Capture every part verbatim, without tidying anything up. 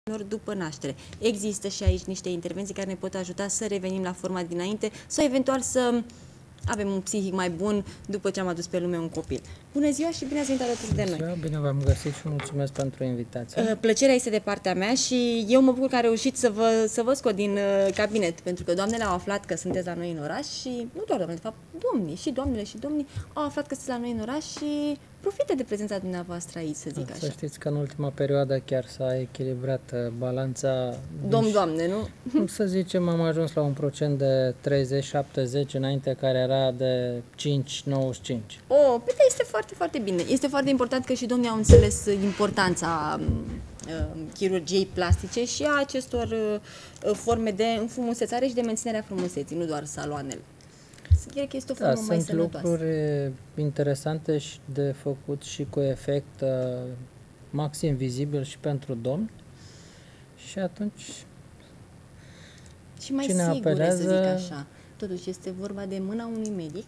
după naștere. Există și aici niște intervenții care ne pot ajuta să revenim la forma dinainte sau eventual să avem un psihic mai bun după ce am adus pe lume un copil. Bună ziua și bine ați venit alături de noi! Bună ziua, bine v-am găsit și mulțumesc pentru invitație. Plăcerea este de partea mea și eu mă bucur că am reușit să vă, să vă scot din cabinet, pentru că doamnele au aflat că sunteți la noi în oraș și, nu doar doamnele, de fapt, domnii și doamnele și domnii au aflat că sunteți la noi în oraș și profită de prezența dumneavoastră aici, să zic așa. Să știți că în ultima perioadă chiar s-a echilibrat balanța. Domn, doamne, nu? Să zicem, am ajuns la un procent de treizeci șaptezeci înainte, care era de cinci nouăzeci și cinci. Oh, pe da, este foarte, foarte bine. Este foarte important că și domnii au înțeles importanța uh, chirurgiei plastice și a acestor uh, forme de înfrumusețare și de menținerea frumuseții, nu doar saloanele. Cred că este o formă da, mai sunt sănătoasă. lucruri interesante și de făcut și cu efect uh, maxim vizibil și pentru domni. Și atunci și mai cine sigure, apelează... să zic așa. Totuși este vorba de mâna unui medic.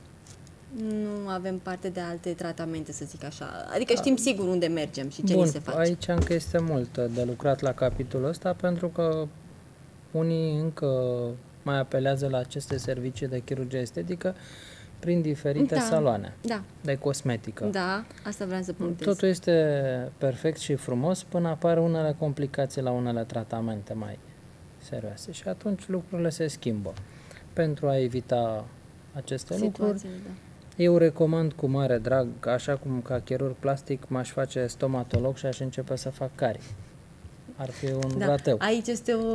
Nu avem parte de alte tratamente, să zic așa. Adică știm sigur unde mergem și ce Bun, ni se face. Aici încă este mult de lucrat la capitolul ăsta, pentru că unii încă mai apelează la aceste servicii de chirurgie estetică prin diferite da, saloane da. de cosmetică. Da, asta vreau să punctez. Totul este perfect și frumos până apar unele complicații la unele tratamente mai serioase și atunci lucrurile se schimbă. Pentru a evita aceste lucruri, da. eu recomand cu mare drag, așa cum ca chirurg plastic m-aș face stomatolog și aș începe să fac carii. Ar fi un da. rateu. Aici este o,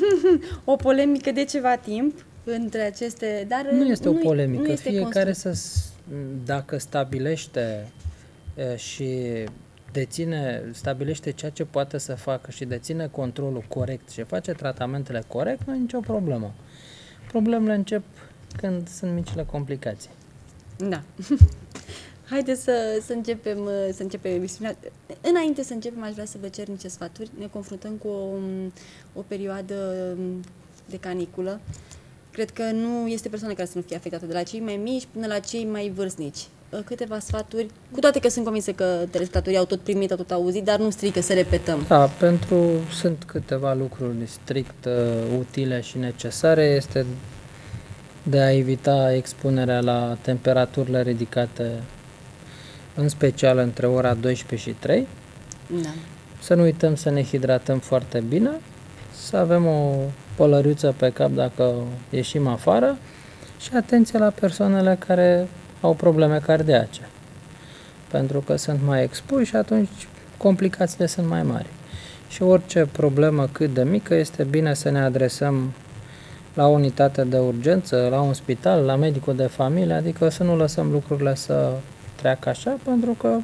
o polemică de ceva timp între aceste, dar nu este nu, o polemică. Nu este Fiecare să, dacă stabilește e, și deține, stabilește ceea ce poate să facă și deține controlul corect și face tratamentele corect, nu e nicio problemă. Problemele încep când sunt micile complicații. Da. Haideți să, să începem să începem emisiunea. Înainte să începem, aș vrea să vă cer niște sfaturi. Ne confruntăm cu o, o perioadă de caniculă. Cred că nu este persoană care să nu fie afectată, de la cei mai mici până la cei mai vârstnici. Câteva sfaturi, cu toate că sunt convinsă că telespectatorii au tot primit, au tot auzit, dar nu strică să repetăm. Da, pentru sunt câteva lucruri strict uh, utile și necesare. Este de a evita expunerea la temperaturile ridicate, în special între ora douăsprezece și trei. Da. Să nu uităm să ne hidratăm foarte bine, să avem o pălăriuță pe cap dacă ieșim afară și atenție la persoanele care au probleme cardiace, pentru că sunt mai expuși și atunci complicațiile sunt mai mari. Și orice problemă cât de mică, este bine să ne adresăm la o unitate de urgență, la un spital, la medicul de familie, adică să nu lăsăm lucrurile să treacă așa, pentru că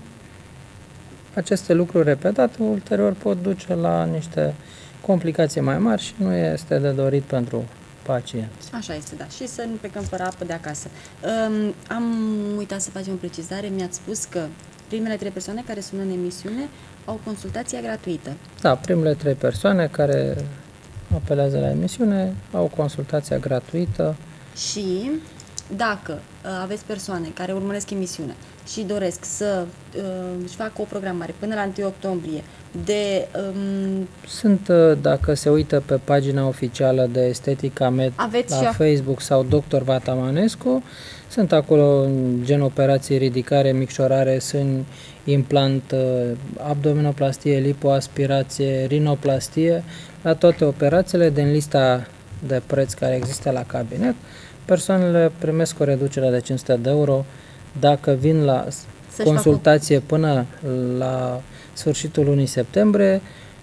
aceste lucruri repetate ulterior pot duce la niște complicații mai mari și nu este de dorit pentru pacienți. Așa este, da. Și să nu plecăm fără apă de acasă. Um, am uitat să facem o precizare. Mi-ați spus că primele trei persoane care sună în emisiune au consultația gratuită. Da, primele trei persoane care apelează la emisiune au consultația gratuită. Și dacă uh, aveți persoane care urmăresc emisiunea și doresc să uh, își facă o programare până la întâi octombrie de... Um, Sunt, uh, dacă se uită pe pagina oficială de Estetica Med la Facebook sau doctor Vatamanescu, sunt acolo gen operații ridicare, micșorare, sân, implant, uh, abdominoplastie, lipoaspirație, rinoplastie, la toate operațiile din lista de preț care există la cabinet. Persoanele primesc o reducere de cinci sute de euro dacă vin la Să-și consultație facă... până la sfârșitul lunii septembrie.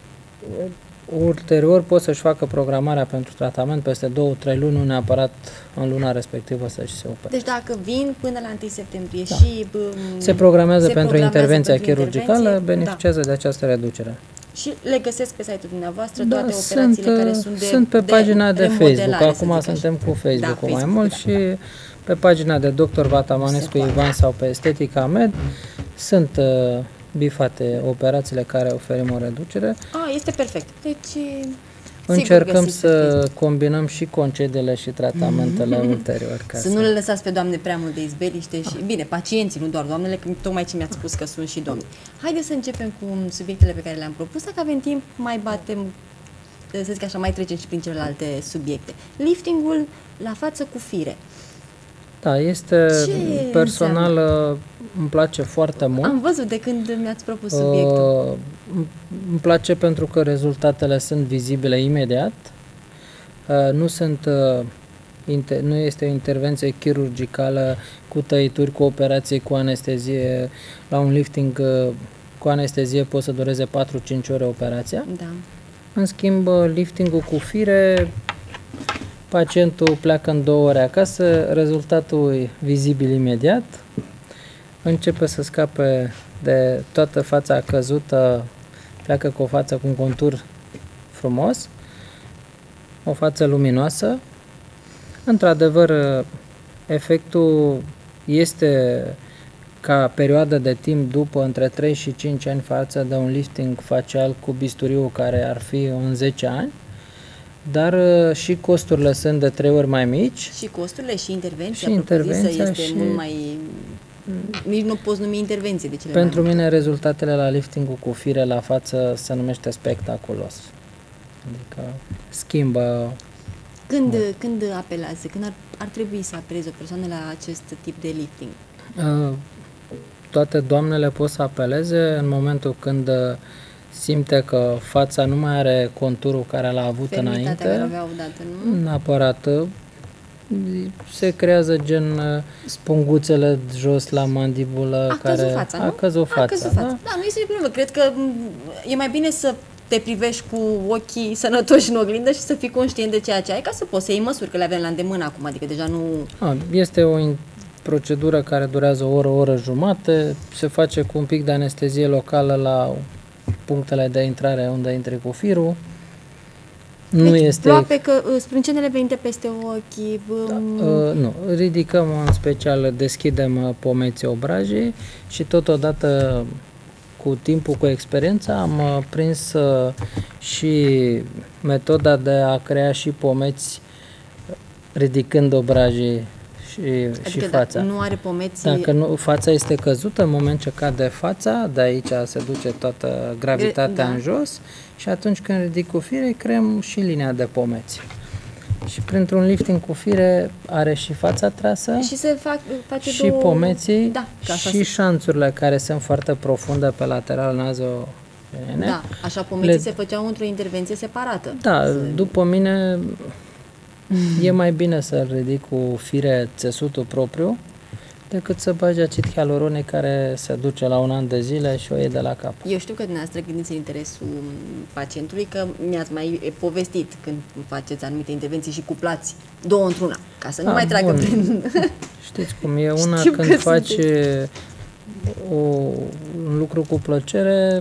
Ulterior pot să-și facă programarea pentru tratament peste două trei luni, nu neapărat în luna respectivă să-și se opereze. Deci dacă vin până la întâi septembrie da. și um, se programează se pentru programează intervenția pentru chirurgicală, intervenție, beneficiază da. de această reducere. Și le găsesc pe site-ul dumneavoastră da, toate operațiile sunt, care sunt de Sunt pe de pagina de Facebook, acum suntem așa. cu Facebook-ul da, mai mult da, și da. pe pagina de doctor Vatamanescu Ivan sau pe Estetica Med sunt uh, bifate operațiile care oferim o reducere. Ah, este perfect. Deci Încercăm să combinăm și concediile și tratamentele Mm-hmm. ulterior. Ca să, să nu le lăsați pe doamne prea mult de izbeliște și, bine, pacienții, nu doar doamnele, că tocmai ce mi-ați spus că sunt și domni. Haideți să începem cu subiectele pe care le-am propus, dacă avem timp, mai batem, să zic așa, mai trecem și prin celelalte subiecte. Liftingul la față cu fire. Da, este Ce personal, înseamnă? Îmi place foarte mult. Am văzut de când mi-ați propus subiectul. Uh, îmi place pentru că rezultatele sunt vizibile imediat. Uh, nu sunt, uh, inter, nu este o intervenție chirurgicală cu tăituri, cu operație, cu anestezie. La un lifting uh, cu anestezie poate să dureze patru-cinci ore operația. Da. În schimb, liftingul cu fire, pacientul pleacă în două ore acasă, rezultatul e vizibil imediat, începe să scape de toată fața căzută, pleacă cu o față cu un contur frumos, o față luminoasă. Într-adevăr, efectul este ca perioadă de timp după între trei și cinci ani față de un lifting facial cu bisturiu care ar fi în zece ani, dar uh, și costurile sunt de trei ori mai mici. Și costurile și intervenția și intervenția este și... mult mai... Nici nu poți numi intervenție de cele Pentru mai mine rezultatele la liftingul cu fire la față se numește spectaculos. Adică schimbă... Când, da. când apelează, când ar, ar trebui să apeleze o persoană la acest tip de lifting? Uh, toate doamnele pot să apeleze în momentul când simte că fața nu mai are conturul care l-a avut Fermitatea înainte. care aveau odată, nu? Neapărat. Se creează gen spunguțele jos la mandibulă. A care căzut fața, nu? A căzut fața, a căzut fața. Da? Da, nu este problemă. Cred că e mai bine să te privești cu ochii sănătoși în oglindă și să fii conștient de ceea ce ai, ca să poți să iei măsuri, că le avem la îndemână acum, adică deja nu... A, este o procedură care durează o oră, o oră jumate, se face cu un pic de anestezie locală la punctele de intrare unde intri cu firul. Nu deci, este... Aproape că sprâncenele venite peste ochi... Da, uh, nu, ridicăm în special, deschidem pomeții obrajii și totodată cu timpul, cu experiența, am prins uh, și metoda de a crea și pomeți ridicând obrajii și, adică și fața. Dacă nu are pomeți... Dacă nu, fața este căzută, în moment ce cade fața, de aici se duce toată gravitatea da. în jos și atunci când ridic cu fire, creăm și linia de pomeți. Și printr-un lifting cu fire are și fața trasă și se fac, face și două... pomeții da, și șanțurile care sunt foarte profunde pe lateral nazo. Da, așa pomeții Le... se făceau într-o intervenție separată. Da, să... după mine e mai bine să ridic cu fire țesutul propriu decât să bagi acid hialuronic care se duce la un an de zile și o iei de la cap. Eu știu că dumneavoastră gândiți în interesul pacientului, că mi-ați mai povestit când faceți anumite intervenții și cuplați două într-una, ca să nu A, mai treacă bun. prin... Știți cum e, una Știu când faci sunteți. o, un lucru cu plăcere,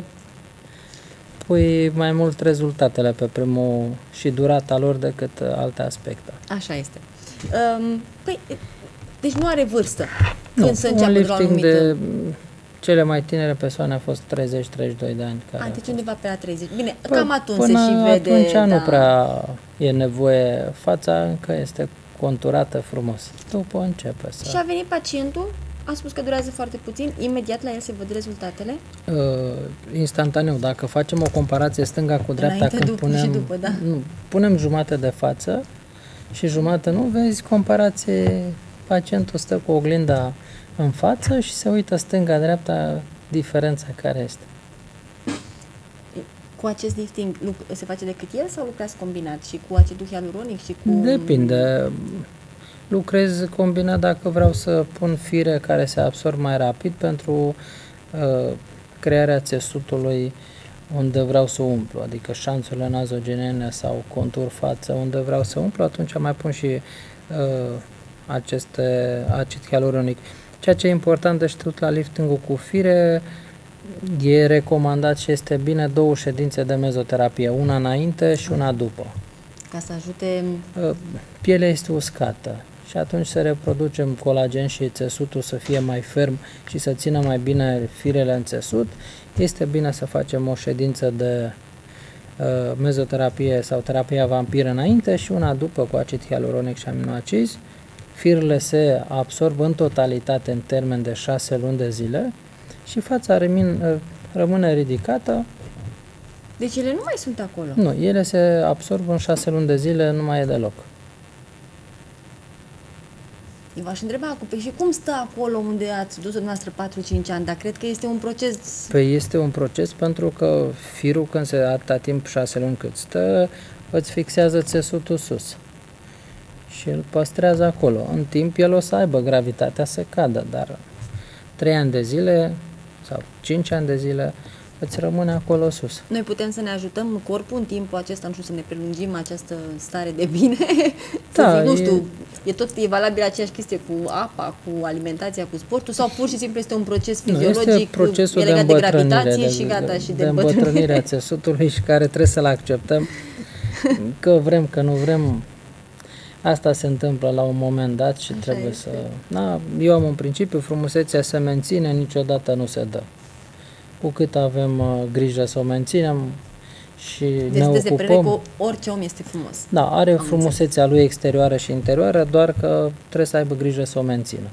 pui mai mult rezultatele pe primul și durata lor decât alte aspecte. Așa este. Um, păi, deci nu are vârstă Nu, când să un înceapă de la lifting anumită... de cele mai tinere persoane a fost treizeci treizeci și doi de ani. Care A, deci undeva pe la treizeci. Bine, Păi, cam atunci până se și vede... atunci da. nu prea e nevoie, fața încă este conturată frumos. După începe să... Și a venit pacientul, a spus că durează foarte puțin, imediat la el se văd rezultatele? Uh, instantaneu, dacă facem o comparație stânga cu dreapta, Înainte, când după punem, și după, da. nu, punem jumate de față și jumate nu, vezi comparație, pacientul stă cu oglinda în față și se uită stânga-dreapta, diferența care este. Cu acest lifting se face decât el sau lucrați combinat și cu acidul hialuronic și cu... Depinde. Lucrez combinat dacă vreau să pun fire care se absorb mai rapid pentru uh, crearea țesutului unde vreau să umplu, adică șanțurile nazogenene sau contur față unde vreau să umplu, atunci mai pun și uh, aceste acid hialuronic. Ceea ce e important de știut la liftingul cu fire, e recomandat și este bine două ședințe de mezoterapie, una înainte și una după. Ca să ajute... Pielea este uscată și atunci să reproducem colagen și țesutul să fie mai ferm și să țină mai bine firele în țesut. Este bine să facem o ședință de mezoterapie sau terapia vampiră înainte și una după cu acid hialuronic și aminoacizi. Firele se absorbă în totalitate în termen de șase luni de zile și fața rămin, rămâne ridicată. Deci ele nu mai sunt acolo? Nu, ele se absorbă în șase luni de zile, nu mai e deloc. Eu v-aș întreba acum, păi și cum stă acolo unde ați dus dumneavoastră patru-cinci ani, dar cred că este un proces... Păi este un proces pentru că firul, când se atâta timp, șase luni cât stă, îți fixează țesutul sus și îl păstrează acolo. În timp el o să aibă gravitatea să cadă, dar trei ani de zile sau cinci ani de zile îți rămâne acolo sus. Noi putem să ne ajutăm corpul în timpul acesta, nu știu, să ne prelungim această stare de bine? Da, să zic, nu e... știu, e tot e valabil aceeași chestie cu apa, cu alimentația, cu sportul, sau pur și simplu este un proces fiziologic, nu, este procesul e legat de, de gravitație de, și gata, și de, de îmbătrânirea țesutului și care trebuie să-l acceptăm, că vrem, că nu vrem. Asta se întâmplă la un moment dat și Așa trebuie este. să... Na, eu am un principiu, frumusețea se menține, niciodată nu se dă. Cu cât avem uh, grijă să o menținem și deci ne sunteți de părere ocupăm... că orice om este frumos. Da, are Am frumusețea înțeles. lui exterioară și interioară, doar că trebuie să aibă grijă să o mențină.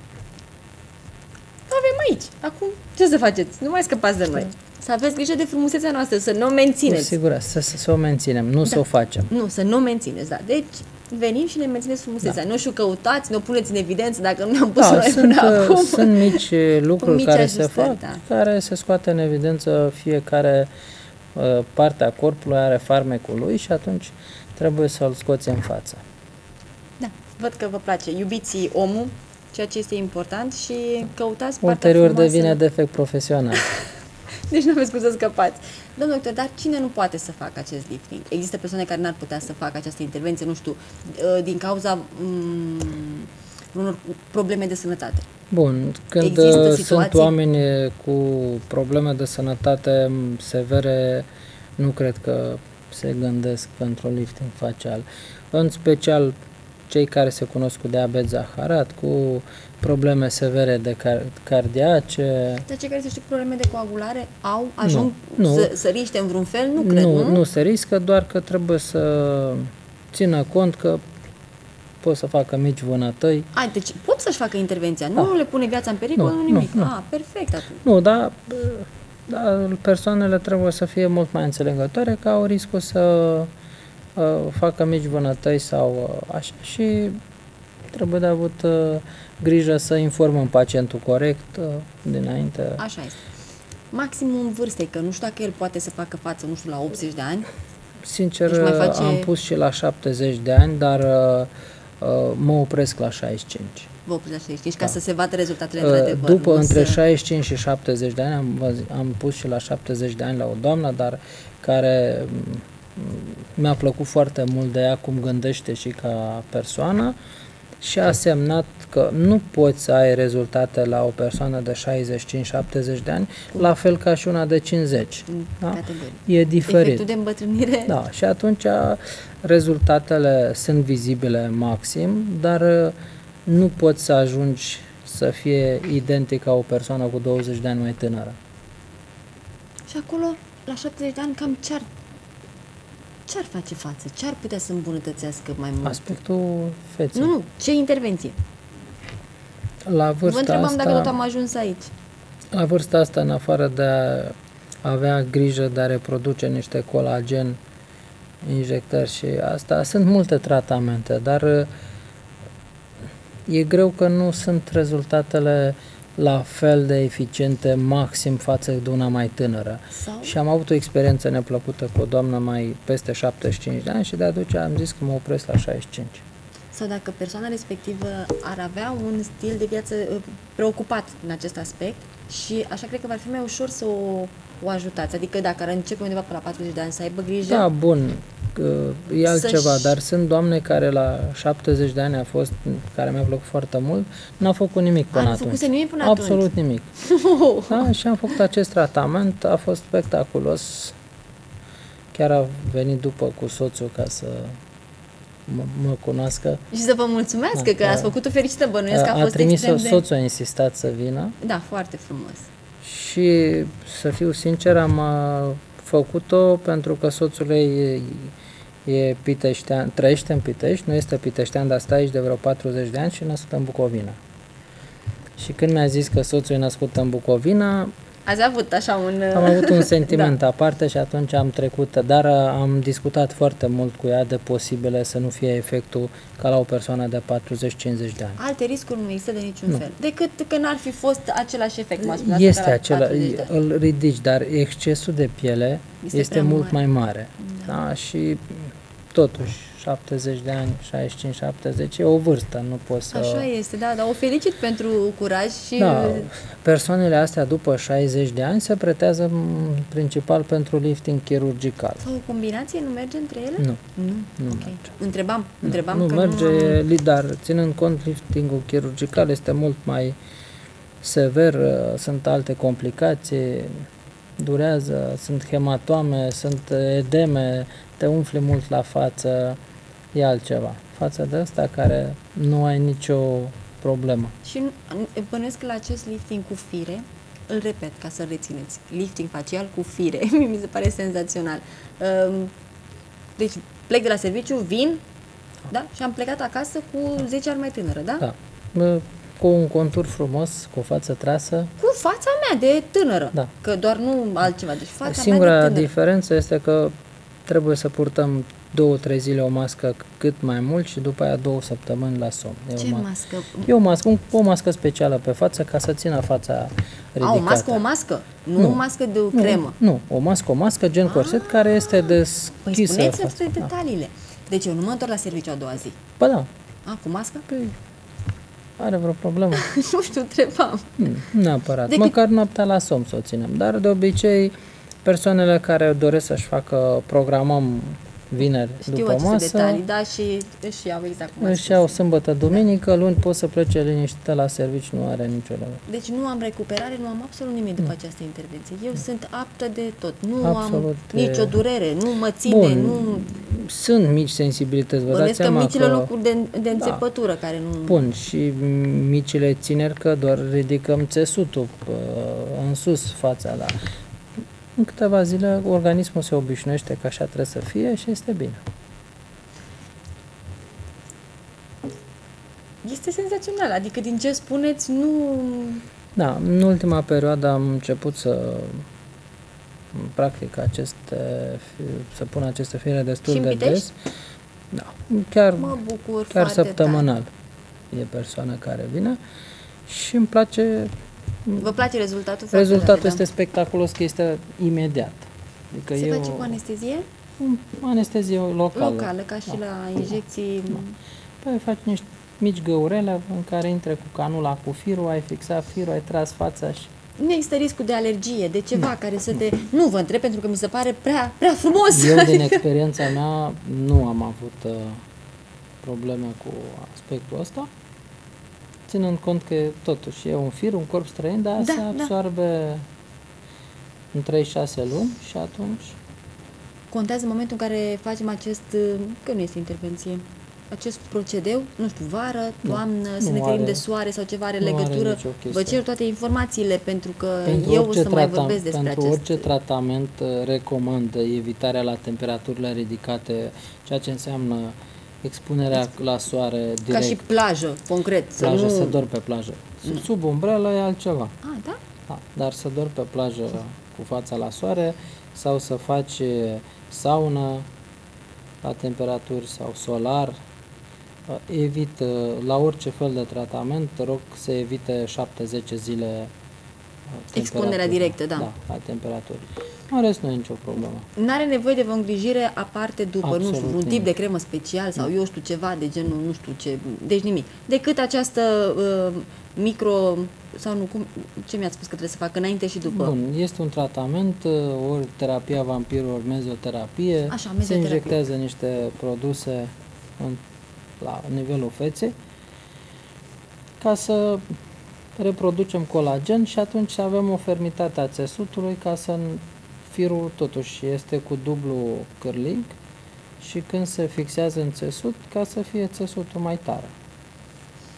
Avem aici. Acum, ce să faceți? Nu mai scăpați de noi. Să aveți grijă de frumusețea noastră, să nu o Cu mențineți. siguranță, să, să, să o menținem, nu Da. să o facem. Nu, să nu o mențineți, da. Deci, venim și ne mențineți frumusețea. Da. Nu știu, căutați, ne o puneți în evidență dacă nu ne-am pus Da, noi sunt, până uh, acum. sunt mici lucruri mici care se ajustări, fac, da. care se scoate în evidență fiecare uh, parte a corpului, are farmecul lui și atunci trebuie să-l scoți în față. Da, văd că vă place. Iubiți omul, ceea ce este important, și căutați partea Ulterior frumoasă. devine defect profesional. Deci nu aveți cum să scăpați. Domnul doctor, dar cine nu poate să facă acest lifting? Există persoane care n-ar putea să facă această intervenție, nu știu, din cauza mm, unor probleme de sănătate. Bun, când Există sunt situații? oameni cu probleme de sănătate severe, nu cred că se gândesc pentru lifting facial. În special cei care se cunosc cu diabet zaharat, cu probleme severe de car- cardiace. Dar cei care se știu probleme de coagulare au, ajung Nu, nu. să, să riște în vreun fel? Nu cred, nu? Nu, nu se riscă, doar că trebuie să țină cont că pot să facă mici vânătăi. A, deci pot să-și facă intervenția, nu Da. le pune viața în pericol, Nu, nu, nimic. nu, nu. A, perfect atunci. Nu, dar da, persoanele trebuie să fie mult mai înțelegătoare că au riscul să uh, facă mici vânătăi sau uh, așa și trebuie de avut uh, grijă să informăm pacientul corect uh, dinainte. Așa este. Maximum vârstei, că nu știu dacă el poate să facă față, nu știu, la optzeci de ani. Sincer, Deci mai face- am pus și la șaptezeci de ani, dar uh, uh, mă opresc la șaizeci și cinci. Vă opriți la șaizeci și cinci, Da. ca să se vadă rezultatele Uh, într-adevăr. După nu între să- șaizeci și cinci și șaptezeci de ani am, văz- am pus și la șaptezeci de ani la o doamnă, dar care mm, mi-a plăcut foarte mult de ea cum gândește și ca persoană și a semnat că nu poți să ai rezultate la o persoană de șaizeci și cinci șaptezeci de ani, la fel ca și una de cincizeci. în Da? categorie. E diferit. Efectul de îmbătrânire. Da, și atunci rezultatele sunt vizibile maxim, dar uh, nu poți să ajungi să fie identic ca o persoană cu douăzeci de ani mai tânără. Și acolo, la șaptezeci de ani, cam ce-ar, ce-ar face față? Ce-ar putea să îmbunătățească mai mult? Aspectul feței. Nu, nu, ce intervenție? La Vă vârsta întrebam asta, dacă tot am ajuns aici. la vârsta asta, în afară de a avea grijă de a reproduce niște colagen, injectări și asta, sunt multe tratamente, dar uh, e greu că nu sunt rezultatele la fel de eficiente maxim față de una mai tânără. Sau, Și am avut o experiență neplăcută cu o doamnă mai peste șaptezeci și cinci de ani și de atunci am zis că mă opresc la șaizeci și cinci. sau dacă persoana respectivă ar avea un stil de viață uh, preocupat în acest aspect și așa cred că va fi mai ușor să o, o ajutați. Adică dacă ar începe undeva pe la patruzeci de ani să aibă grijă, Da, bun, că e altceva, Să-și- dar sunt doamne care la șaptezeci de ani a fost, care mi-a plăcut foarte mult, n-au făcut nimic până nu atunci. făcuse nimic până atunci. Absolut nimic. Da, și am făcut acest tratament, a fost spectaculos. Chiar a venit după cu soțul ca să mă, mă cunoască. Și să vă mulțumesc Da, că da. ați făcut-o fericită, bănuiesc că a, A fost trimis-o, extrem de... soțul a insistat să vină Da, foarte frumos. și, să fiu sincer, am uh, făcut-o pentru că soțul ei e, e piteștean, trăiește în Pitești, nu este piteștean, dar stă aici de vreo patruzeci de ani și e născut în Bucovina. Și când mi-a zis că soțul e născut în Bucovina, ați avut așa un... am avut un sentiment da. aparte și atunci am trecut, dar am discutat foarte mult cu ea de posibile să nu fie efectul ca la o persoană de patruzeci cincizeci de ani. Alte riscuri nu există de niciun nu. fel, decât că n-ar fi fost același efect. Este acela, îl ridici, dar excesul de piele este, este mult mare. mai mare. Da. Da? Și totuși, șaptezeci de ani, șaizeci și cinci șaptezeci, e o vârstă, nu poți să... Așa este, da, dar o felicit pentru curaj și... Da, persoanele astea după șaizeci de ani se pretează principal pentru lifting chirurgical. Sau o combinație nu merge între ele? Nu. Nu? Nu okay. merge. Întrebam, nu, întrebam nu că merge, nu am... dar ținând cont, liftingul chirurgical este mult mai sever, sunt alte complicații, durează, sunt hematoame, sunt edeme, te umfli mult la față, e altceva. Față de ăsta care nu ai nicio problemă. Și bănuiesc că la acest lifting cu fire, îl repet ca să-l rețineți, lifting facial cu fire, mi se pare senzațional. Deci plec de la serviciu, vin, da? Și am plecat acasă cu zece ani mai tânără, da? Da. Cu un contur frumos, cu o față trasă. Cu fața mea de tânără, da. Că doar nu altceva, deci fața Singura mea de tânără. diferență este că trebuie să purtăm două, trei zile o mască cât mai mult și după aia două săptămâni la somn. E Ce o ma- mască? E o mască, un, o mască specială pe față ca să țină fața ridicată. A, o mască, o mască? Nu, nu o mască de nu, cremă? Nu, o mască, o mască gen corset care este deschisă. Păi spuneți-mi detaliile. Deci eu nu mă întorc la serviciu a doua zi. Ba da. A, cu mască? Păi, are vreo problemă? Nu știu, întrebam. Nu, neapărat. De Măcar noaptea la somn să o ținem. Dar de obicei, persoanele care doresc să-și facă, programăm vineri Știu după aceste masă, detalii, da, și își iau exact cum își iau sâmbătă, duminică, luni pot să plece liniștită la serviciu, nu are nicio problemă. Deci nu am recuperare, nu am absolut nimic după această intervenție. Eu sunt aptă de tot. Nu Absolut, am nicio durere, nu mă ține, Bun. nu... Sunt mici sensibilități, vă dați Bănesc că seama micile că... locuri de, de înțepătură care nu... Bun, și micile țineri că doar ridicăm țesutul în sus, fața, da. În câteva zile organismul se obișnuiește că așa trebuie să fie și este bine. Este senzațional, adică din ce spuneți, nu... Da, în ultima perioadă am început să practic aceste, să pun aceste fire destul de des. Da, chiar, mă bucur chiar foarte săptămânal tare. E persoană care vine și îmi place. Vă place rezultatul? Rezultatul tare, este da? spectaculos, că este imediat. Adică Se eu, face cu anestezie? O anestezie locală. Locală, ca și da. la injecții... Da. Păi faci niște mici găurele în care intre cu canula, cu firul, ai fixat firul, ai tras fața și... Nu există riscul de alergie, de ceva nu. care să te... Nu vă întreb, pentru că mi se pare prea, prea frumos. Eu, din experiența mea, nu am avut uh, probleme cu aspectul ăsta, ținând cont că totuși e un fir, un corp străin, dar da, se absorbe da. în trei șase luni și atunci... Contează momentul în care facem acest... că nu este intervenție. Acest procedeu, nu știu, vară, toamnă, nu, să ne ferim de soare sau ceva are legătură. Are vă cer toate informațiile pentru că pentru eu o să mai vorbesc despre pentru acest... orice tratament recomand evitarea la temperaturile ridicate, ceea ce înseamnă expunerea la soare direct. Ca și plajă, concret. Plajă, să, nu... să dormi pe plajă. Sub, sub umbrelă e altceva. Ah, da? Da, dar să dormi pe plajă cu fața la soare sau să faci saună la temperaturi sau solar. Evit, la orice fel de tratament, rog să evite șapte zece zile expunerea directă, da. Da, la temperaturi. În rest nu e nicio problemă. N-are nevoie de o îngrijire aparte după, Absolut nu știu, un nimic. tip de cremă special sau eu știu ceva de genul, nu știu ce, deci nimic. Decât această uh, micro, sau nu, cum, ce mi-ați spus că trebuie să fac înainte și după? Bun, este un tratament, ori terapia vampirului, ori mezoterapie. Așa, se injectează niște produse în, la nivelul feței ca să reproducem colagen și atunci avem o fermitate a țesutului ca să firul totuși este cu dublu cârlig și când se fixează în țesut ca să fie țesutul mai tare.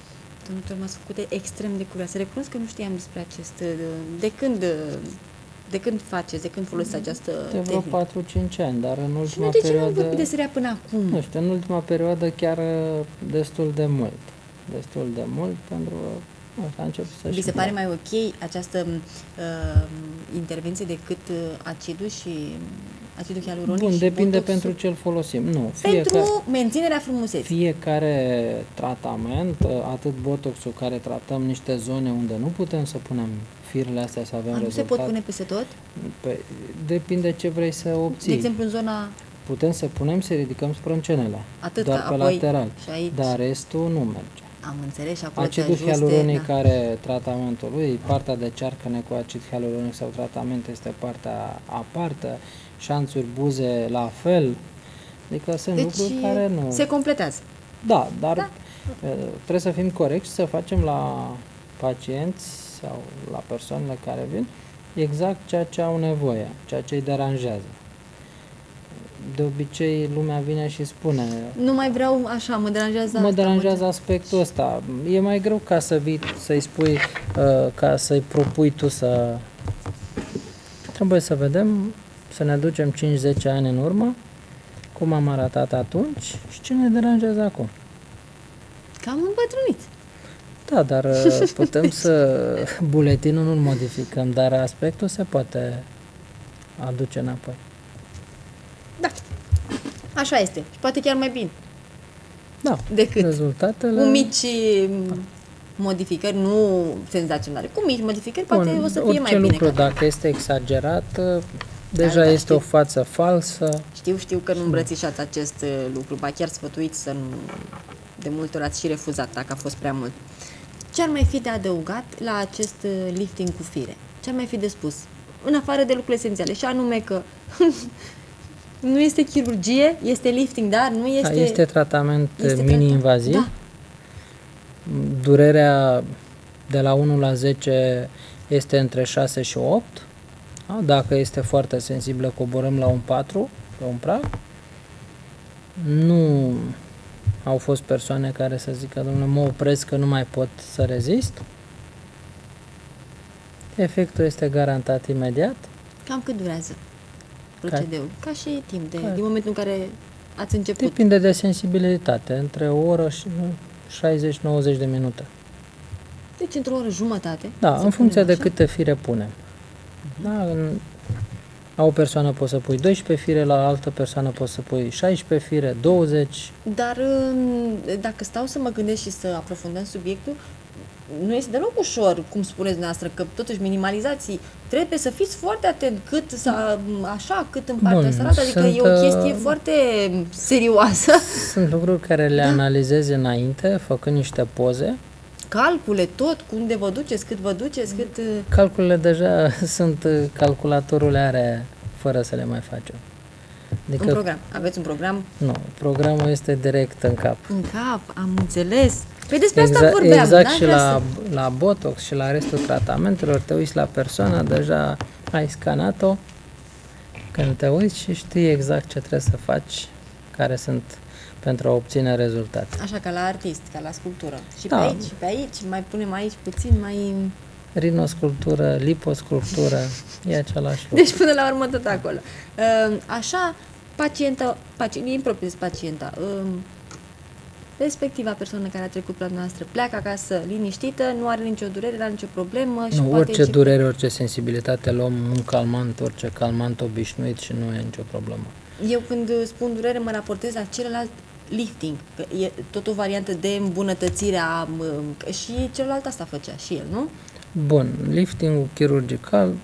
Domnul, m-ați făcut extrem de curioasă. Recunosc că nu știam despre acest... De când De când faceți, de când folosiți această De vreo tehnică? patru cinci ani, dar în Și ultima noi de ce nu am perioadă... vorbit despre ea până acum? Nu știu, în ultima perioadă chiar uh, destul de mult. Destul de mult, pentru că nu știu, a început să Vi și se pare placă. mai ok această uh, intervenție decât uh, acidul și acidul hialuronic Bun, și depinde botoxul? pentru ce îl folosim. Nu, fiecare, Pentru menținerea frumuseții. fiecare tratament, uh, atât botoxul care tratăm niște zone unde nu putem să punem firele astea să avem A, nu se rezultat. pot pune peste tot? Pe, depinde ce vrei să obții. De exemplu, în zona Putem să punem, să ridicăm sprâncenele, atât, doar pe apoi lateral, și aici. dar restul nu merge. Am înțeles și acolo Acidul te ajuste, hialuronic da. are tratamentul lui, partea de cearcăne cu acid hialuronic sau tratament este partea aparte, șanțuri, buze la fel, adică sunt Deci lucruri care nu... se completează. Da, dar Da. uh, trebuie să fim corecți, să facem la pacienți sau la persoanele care vin exact ceea ce au nevoie, ceea ce îi deranjează. De obicei lumea vine și spune Nu mai vreau așa, mă deranjează mă asta, deranjează aspectul ăsta. E mai greu ca să vii, să-i spui, uh, ca să-i propui tu să... Trebuie să vedem, să ne ducem cinci zece ani în urmă, cum am arătat atunci și ce ne deranjează acum. Cam îmbătrânit. Da, dar uh, putem să... Buletinul nu-l modificăm, dar aspectul se poate aduce înapoi. Da. Așa este. Și poate chiar mai bine Da, decât rezultatele... cu mici modificări, nu senzaționale. Cu mici modificări poate Bun, o să fie orice mai bine. lucru, ca- dacă este exagerat, uh, deja da, este știu. o față falsă. Știu, știu că nu îmbrățișați acest uh, lucru, ba chiar sfătuiți să nu... De multe ori ați și refuzat dacă a fost prea mult. Ce ar mai fi de adăugat la acest uh, lifting cu fire? Ce ar mai fi de spus? În afară de lucrurile esențiale, și anume că nu este chirurgie, este lifting, dar nu Este, este... este tratament este mini-invaziv. Da. Durerea de la unu la zece este între șase și opt. Da? Dacă este foarte sensibilă, coborâm la un patru, pe un prag. Nu au fost persoane care să zică, domnule, mă opresc că nu mai pot să rezist. Efectul este garantat imediat. Cam cât durează procedeul? Ca, ca și timp, de, Ca- din momentul în care ați început. Depinde de sensibilitate, între o oră și șaizeci nouăzeci de minute. Deci într-o oră jumătate. Da, să în funcție punem de așa. câte fire punem. Da, în, la o persoană poți să pui doisprezece fire, la altă persoană poți să pui șaisprezece fire, douăzeci. Dar um, dacă stau să mă gândesc și să aprofundăm subiectul, nu este deloc ușor, cum spuneți dumneavoastră, că totuși minimalizații trebuie să fiți foarte atent cât să, așa, cât în partea Bun, sărată, adică sunt, e o chestie uh, foarte serioasă. Sunt lucruri care le Da. analizezi înainte, făcând niște poze. Calcule tot, cu unde vă duceți, cât vă duceți, cât... uh, Calculele deja sunt, uh, calculatorul le are fără să le mai facem. Adică, Un program. Aveți un program nu, programul este direct în cap. în cap, am înțeles. Păi despre asta Exact, vorbeam, exact da? și Vreau la, să- la Botox și la restul tratamentelor, te uiți la persoană, deja ai scanat-o, când te uiți și știi exact ce trebuie să faci, care sunt pentru a obține rezultate. Așa, ca la artist, ca la sculptură. Și Da. pe aici, și pe aici, mai punem aici puțin, mai... Rinosculptură, liposculptură, e același lucru. Deci până la urmă tot acolo. Uh, Așa, pacienta, pacient, e impropriu zis pacienta, uh, respectiva persoană care a trecut pe la noastră pleacă acasă liniștită, nu are nicio durere, nu are nicio problemă și Nu, poate orice începe- durere, orice sensibilitate, luăm un calmant, orice calmant obișnuit și nu e nicio problemă. Eu când spun durere mă raportez la celălalt lifting, că e tot o variantă de îmbunătățire a... m- și celălalt asta făcea și el, nu? Bun, liftingul chirurgical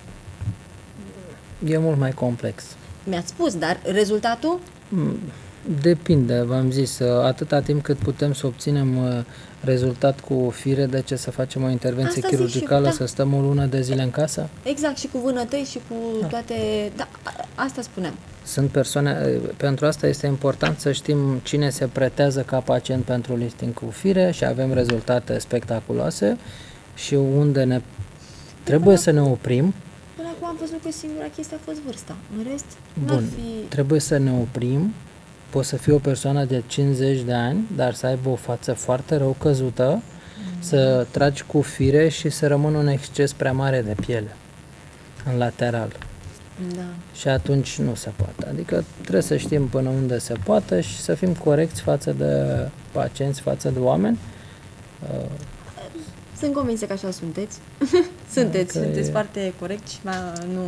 e mult mai complex. Mi-ați spus, dar rezultatul? Mm, Depinde, v-am zis, atâta timp cât putem să obținem uh, rezultat cu fire, de ce să facem o intervenție Asta zic și eu, chirurgicală, da. să stăm o lună de zile în casă? Exact, și cu vânătăi și cu toate... Da, a- asta spuneam. Sunt persoane, uh, pentru asta este important să știm cine se pretează ca pacient pentru lifting cu fire și avem rezultate spectaculoase și unde ne trebuie să ne oprim. Până acum am văzut că singura chestie a fost vârsta. În rest, n-ar Bun, fi... trebuie să ne oprim. Poți să fii o persoană de cincizeci de ani, dar să aibă o față foarte rău căzută, mm. să tragi cu fire și să rămână un exces prea mare de piele. în lateral. Da. Și atunci nu se poate. Adică trebuie să știm până unde se poate și să fim corecți față de pacienți, față de oameni. Sunt convinsă că așa sunteți. sunteți, Dacă sunteți e... foarte corecți și nu,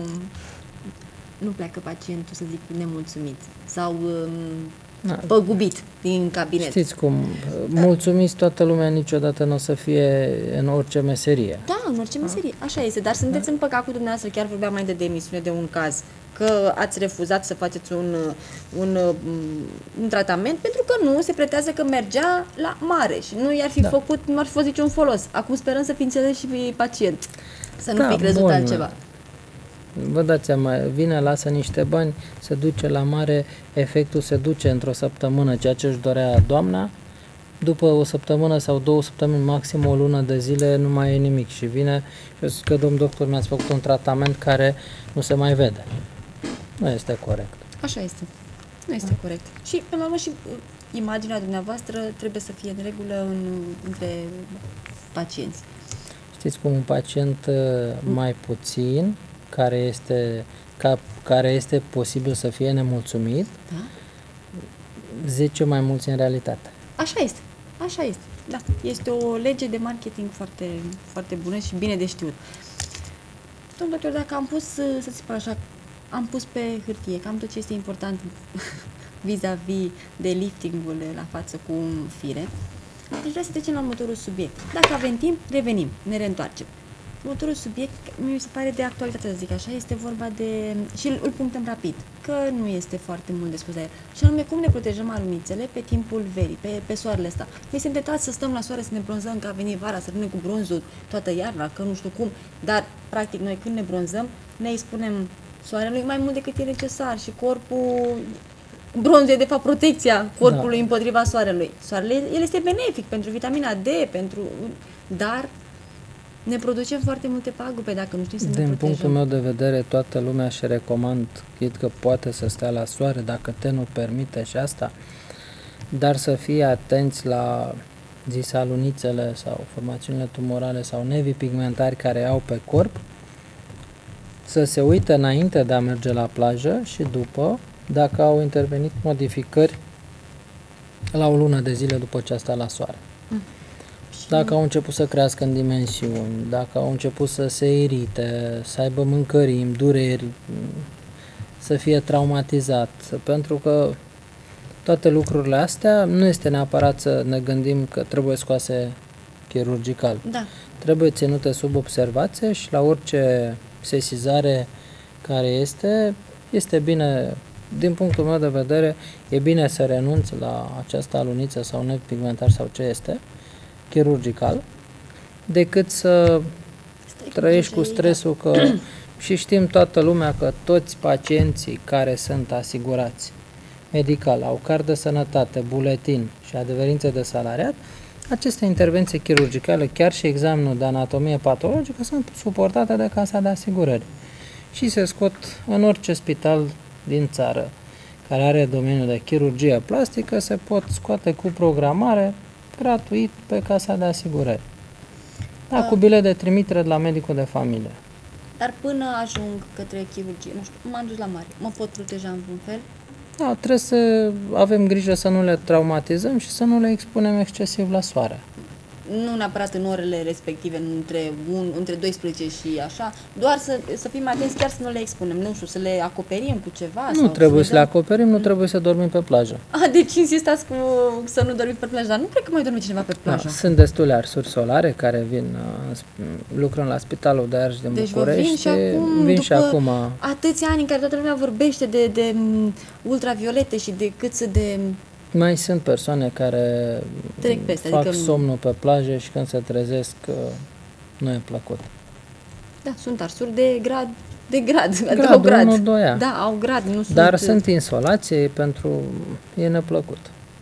nu pleacă pacientul, să zic, nemulțumit sau um, păgubit din cabinet. Știți cum, mulțumiți toată lumea niciodată nu o să fie în orice meserie. Da, în orice meserie, așa este, dar sunteți în păcat cu dumneavoastră, chiar vorbeam mai de demisiune de un caz, că ați refuzat să faceți un, un, un tratament pentru că nu se pretează că mergea la mare și nu i-ar fi da. făcut, nu ar fi fost niciun folos. Acum sperăm să fi înțeles și pacient, să nu da, fi crezut bun. altceva. Vă dați seama, vine, lasă niște bani, se duce la mare, efectul se duce într-o săptămână, ceea ce își dorea doamna, după o săptămână sau două săptămâni, maxim o lună de zile, nu mai e nimic și vine și zic că, domn doctor, mi-ați făcut un tratament care nu se mai vede. Nu este corect. Așa este. Nu este corect. Și, până la urmă, și imaginea dumneavoastră trebuie să fie în regulă în, între pacienți. Știți cum un pacient mai puțin, care este, ca, care este posibil să fie nemulțumit, da? zece mai mulți în realitate. Așa este. Așa este. Da. Este o lege de marketing foarte, foarte bună și bine de știut. Domnul doctor, dacă am pus, să spun așa, am pus pe hârtie cam tot ce este important vis-a-vis de liftingul la față cu un fire, deci vreau să trecem la următorul subiect. Dacă avem timp, revenim, ne reîntoarcem. Următorul subiect, mi se pare de actualitate, să zic așa, este vorba de, și îl, îl punctăm rapid, că nu este foarte mult de spus de el, și anume cum ne protejăm alunițele pe timpul verii, pe, pe soarele ăsta. Noi suntem tentați să stăm la soare, să ne bronzăm, că a venit vara, să rămânem cu bronzul toată iarna, că nu știu cum, dar, practic, noi când ne bronzăm, ne expunem soarelui mai mult decât e necesar și corpul, bronzul e de fapt protecția corpului da. împotriva soarelui. Soarele, el este benefic pentru vitamina D, pentru, dar ne producem foarte multe pagube dacă nu știm să ne protejăm. Din punctul meu de vedere, toată lumea își recomand, chit că poate să stea la soare, dacă te nu permite și asta, dar să fie atenți la zis alunițele sau formațiunile tumorale sau nevii pigmentari care au pe corp, să se uite înainte de a merge la plajă și după, dacă au intervenit modificări la o lună de zile după ce a stat la soare. Mm. Dacă au început să crească în dimensiuni, dacă au început să se irite, să aibă mâncărimi, dureri, să fie traumatizat, pentru că toate lucrurile astea nu este neapărat să ne gândim că trebuie scoase chirurgical. Da. Trebuie ținute sub observație și la orice sesizare care este, este bine, din punctul meu de vedere, e bine să renunți la această aluniță sau nevi pigmentar sau ce este, chirurgical, decât să Stai trăiești cu stresul că și știm toată lumea că toți pacienții care sunt asigurați medical, au card de sănătate, buletin și adeverințe de salariat, aceste intervenții chirurgicale, chiar și examenul de anatomie patologică, sunt suportate de Casa de Asigurări și se scot în orice spital din țară care are domeniul de chirurgie plastică, se pot scoate cu programare gratuit pe Casa de Asigurări. Da, uh, cu bilet de trimitere de la medicul de familie. Dar până ajung către chirurgie, nu știu, m-am dus la mare, mă pot proteja în vreun fel? Da, trebuie să avem grijă să nu le traumatizăm și să nu le expunem excesiv la soare. Nu neapărat în orele respective, între, un, între doisprezece și așa, doar să, să fim atenți, chiar să nu le expunem, nu știu, să le acoperim cu ceva. Nu sau trebuie să, să le acoperim, nu trebuie să dormim pe plajă. Ah, deci insistați cu să nu dormim pe plajă, dar nu cred că mai dorme cineva pe plajă. Da, sunt destule arsuri solare care vin, lucrăm la Spitalul de Arși din deci București. Vin și acum, vin și acum. Atâția ani în care toată lumea vorbește de, de ultraviolete și de cât de... Mai sunt persoane care trec peste, fac adică somnul pe plajă și când se trezesc nu e plăcut. Da, sunt arsuri de grad, de grad, Gradul au grad. unu doi A. Da, au grad, nu sunt... Dar sunt insolație pentru... e neplăcut.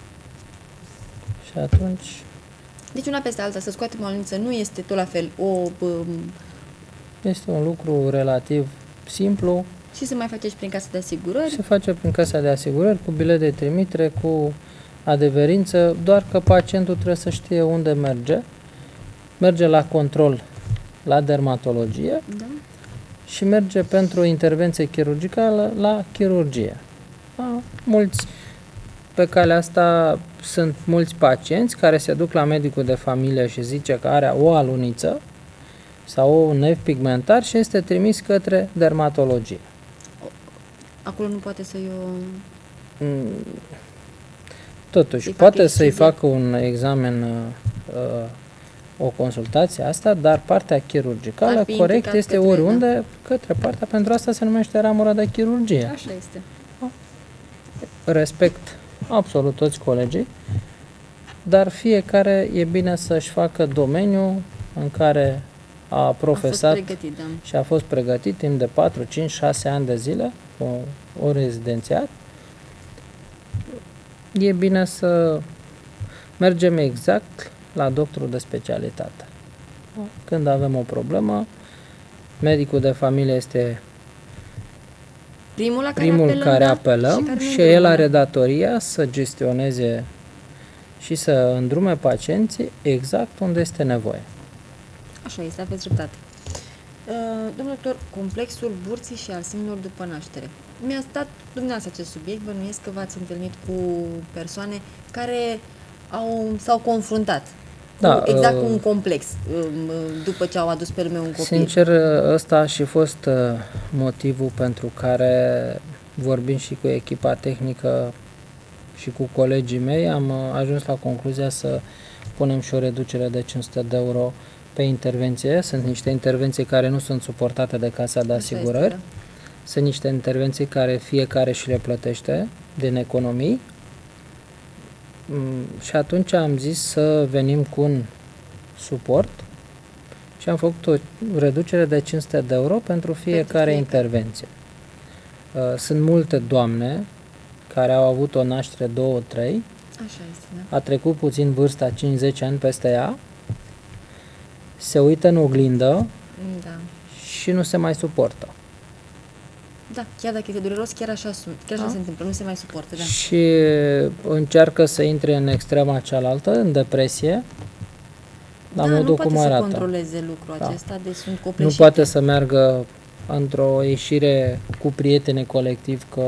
Și atunci... Deci una peste alta, să scoatem o aluniță nu este tot la fel o... Um... Este un lucru relativ simplu. Și se mai face și prin Casa de Asigurări? Se face prin Casa de Asigurări, cu bilet de trimitere, cu adeverință, doar că pacientul trebuie să știe unde merge. Merge la control la dermatologie da. și merge pentru o intervenție chirurgicală la chirurgie. Da? Mulți, pe calea asta sunt mulți pacienți care se duc la medicul de familie și zice că are o aluniță sau un nev pigmentar și este trimis către dermatologie. Acolo nu poate să-i o... Totuși, să-i poate facă să-i facă un examen, uh, o consultație asta, dar partea chirurgicală, corect, este către, oriunde da. către partea, pentru asta se numește ramură de chirurgie. Așa este. Respect absolut toți colegii, dar fiecare e bine să-și facă domeniul în care a profesat a fost pregătit, da. și a fost pregătit timp de patru, cinci, șase ani de zile, o, o rezidențiat. E bine să mergem exact la doctorul de specialitate. Când avem o problemă, medicul de familie este primul, la primul care apelăm, care da? apelăm și, care și el are datoria să gestioneze și să îndrume pacienții exact unde este nevoie. Așa este, aveți dreptate. Uh, domnul doctor, complexul burții și al sânilor după naștere. Mi-a stat dumneavoastră acest subiect, bănuiesc că v-ați întâlnit cu persoane care au, s-au confruntat da, cu, exact uh, cu un complex uh, după ce au adus pe lume un copil. Sincer, ăsta a și fost uh, motivul pentru care, vorbind și cu echipa tehnică și cu colegii mei, am uh, ajuns la concluzia să punem și o reducere de cinci sute de euro pe intervenție. Sunt niște intervenții care nu sunt suportate de Casa de Asigurări. Este, da. Sunt niște intervenții care fiecare și le plătește din economii. Și atunci am zis să venim cu un suport și am făcut o reducere de cinci sute de euro pentru fiecare, pentru fiecare intervenție. Sunt multe doamne care au avut o naștere două trei. Așa este, da. A trecut puțin vârsta, cinci zece ani peste ea, se uită în oglindă, da. și nu se mai suportă. Da, chiar dacă este dureros, chiar așa, chiar așa da? se întâmplă, nu se mai suportă. Da. Și încearcă să intre în extrema cealaltă, în depresie, la da, modul cum arată. nu poate să controleze lucrul da. acesta, deci sunt copleșite. Nu poate să meargă într-o ieșire cu prieteni colectiv, că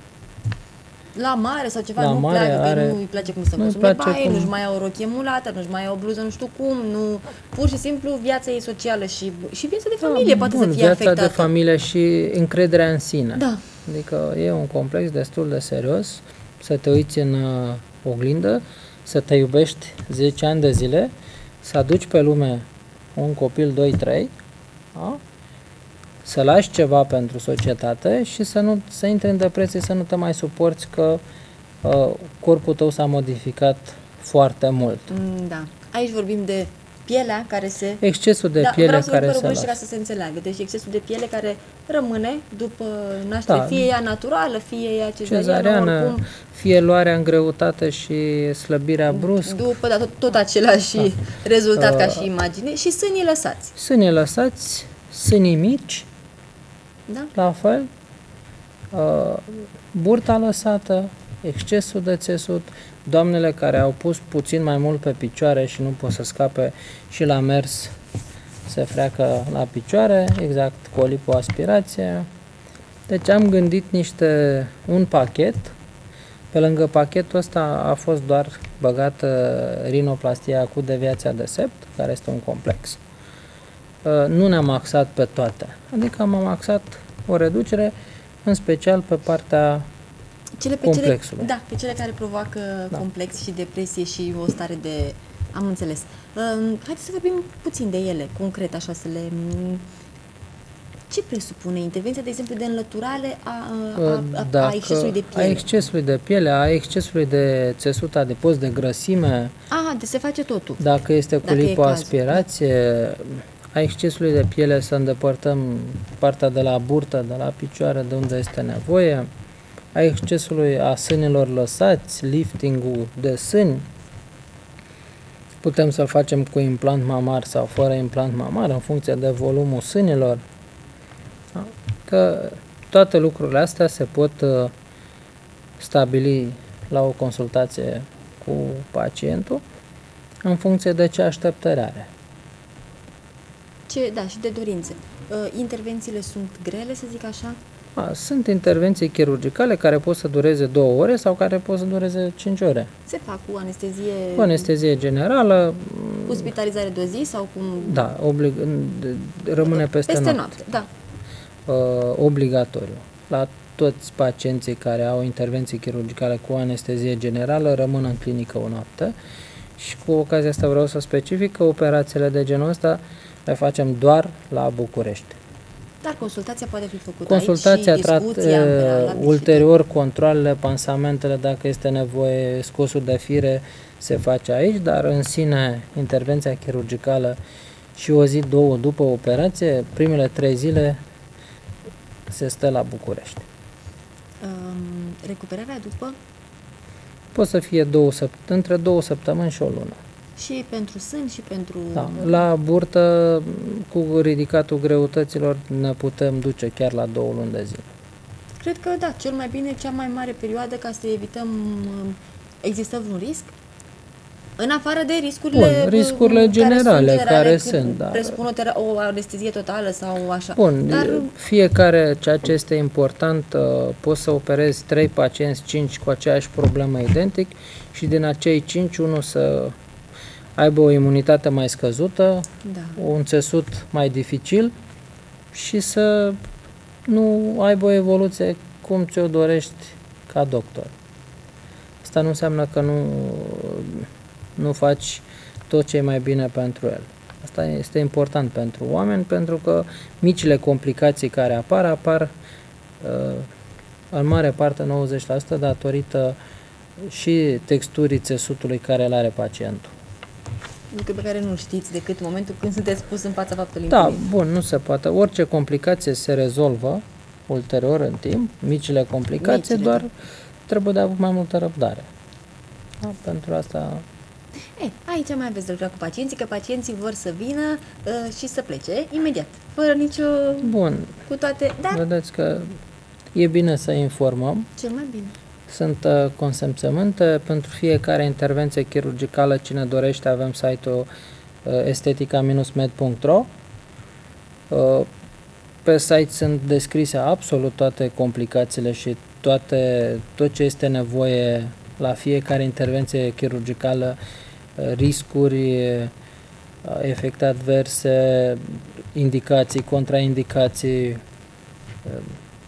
la mare sau ceva, la nu mare pleacă, are, nu îi place cum să consume baie, cum... nu-și mai au o rochie mulată, nu-și mai au o bluză nu știu cum, nu, pur și simplu viața ei socială și, și viața de familie da, poate bun, să fie viața afectată. de familie și încrederea în sine. Da. Adică e un complex destul de serios, să te uiți în uh, oglindă, să te iubești zece ani de zile, să aduci pe lume un copil doi trei, da? Să lași ceva pentru societate și să nu să intri în depresie, să nu te mai suporți că uh, corpul tău s-a modificat foarte mult. Mm, da. Aici vorbim de pielea care se... Excesul de da, piele vreau să care se lasă. Ca să se înțeleagă. Deci excesul de piele care rămâne după naștere, da. fie ea naturală, fie ea cezariană, oricum. Fie luarea în greutate și slăbirea brusc. După, da, tot, tot același da. rezultat uh, ca și imagine. Și sânii lăsați. Sânii lăsați, sânii mici, da? la fel, uh, burta lăsată, excesul de țesut, doamnele care au pus puțin mai mult pe picioare și nu pot să scape și la mers se freacă la picioare, exact cu o lipoaspirație. Deci am gândit niște, un pachet, pe lângă pachetul ăsta a fost doar băgată rinoplastia cu deviația de sept, care este un complex. Nu ne-am axat pe toate, adică am axat o reducere în special pe partea cele pe complexului. Cele, da, pe cele care provoacă da. complex și depresie și o stare de... Am înțeles. Uh, haideți să vorbim puțin de ele, concret, așa, să le... Ce presupune intervenția, de exemplu, de înlăturare a, a, a, a excesului de piele? A excesului de piele, a excesului de țesut adipos, de grăsime. A, de se face totul. Dacă este cu Dacă lipoaspirație, a excesului de piele să îndepărtăm partea de la burtă, de la picioare, de unde este nevoie. A excesului a sânilor lăsați, lifting-ul de sâni. Putem să-l facem cu implant mamar sau fără implant mamar, în funcție de volumul sânilor. Că toate lucrurile astea se pot uh, stabili la o consultație cu pacientul în funcție de ce așteptări are. Ce, da, și de dorințe. Uh, intervențiile sunt grele, să zic așa? A, sunt intervenții chirurgicale care pot să dureze două ore sau care pot să dureze cinci ore. Se fac cu anestezie... Cu anestezie generală. Cu spitalizare de o zi sau cu... Da, oblig, rămâne peste, peste noapte. noapte. Da. Uh, obligatoriu. La toți pacienții care au intervenții chirurgicale cu anestezie generală rămân în clinică o noapte și cu ocazia asta vreau să specific că operațiile de genul ăsta le facem doar la București. Dar consultația poate fi făcută Consultația aici și trat, discuția uh, ulterior, controlele, pansamentele, dacă este nevoie, scosul de fire se face aici, dar în sine intervenția chirurgicală și o zi, două după operație, primele trei zile se stă la București. Um, recuperarea după? Poate să fie două săpt- între două săptămâni și o lună. Și pentru sân și pentru... Da. La burtă, cu ridicatul greutăților, ne putem duce chiar la două luni de zile. Cred că da, cel mai bine, cea mai mare perioadă ca să evităm... Există vreun risc? În afară de riscurile... Bun, riscurile generale care, care sunt, sunt, dar... presupun o, tera- o anestezie totală sau așa. Bun, dar... fiecare, ceea ce este important, poți să operezi trei pacienți, cinci cu aceeași problemă identic și din acei cinci, unul să aibă o imunitate mai scăzută, da. un țesut mai dificil și să nu aibă o evoluție cum ți-o dorești ca doctor. Asta nu înseamnă că nu, nu faci tot ce e mai bine pentru el. Asta este important pentru oameni, pentru că micile complicații care apar, apar în mare parte, nouăzeci la sută, datorită și texturii țesutului care îl are pacientul. Lucru pe care nu știți decât momentul când sunteți pus în fața faptului Da, întâlnit. bun, nu se poate. Orice complicație se rezolvă ulterior în timp, micile complicații, Micile, doar da. trebuie de avut mai multă răbdare. Da, pentru asta... E, aici mai aveți de lucrat cu pacienții, că pacienții vor să vină uh, și să plece imediat, fără nicio... Bun, cu toate... Dar vedeți că e bine să informăm. cel mai bine. Sunt uh, consimțământe pentru fiecare intervenție chirurgicală. Cine dorește, avem site-ul uh, estetica med punct ro. Uh, pe site sunt descrise absolut toate complicațiile și toate, tot ce este nevoie la fiecare intervenție chirurgicală, uh, riscuri, uh, efecte adverse, indicații, contraindicații. Uh,